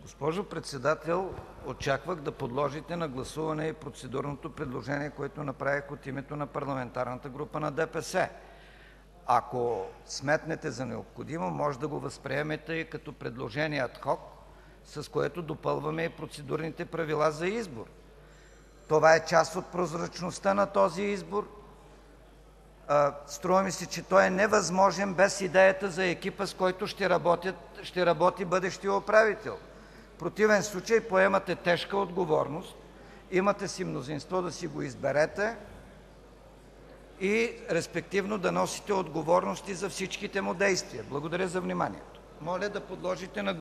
Госпожо Председател, очаквах да подложите на гласуване и процедурното предложение, което направих от името на Парламентарната група на ДПС. Ако сметнете за необходимо, може да го възприемете и като предложение ад хок, с което допълваме и процедурните правила за избор. Това е част от прозрачността на този избор. Струва ми се, че той е невъзможен без идеята за екипа, с който ще работи бъдещият управител. В противен случай поемате тежка отговорност, имате си мнозинство да си го изберете и респективно да носите отговорности за всичките му действия. Благодаря за вниманието. Моля да подложите на